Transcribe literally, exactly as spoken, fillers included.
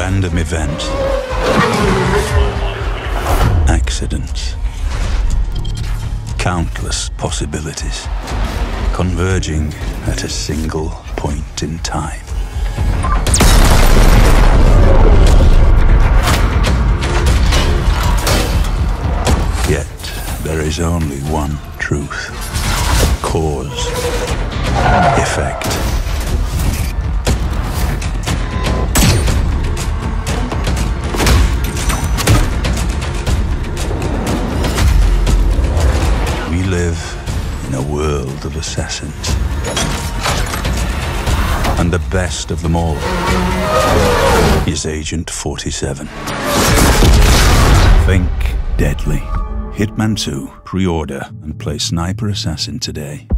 Random events. Accidents. Countless possibilities, converging at a single point in time. Yet, there is only one truth. Cause. Effect. We live in a world of assassins. And the best of them all is Agent forty-seven. Think deadly. Hitman two. Pre-order and play Sniper Assassin today.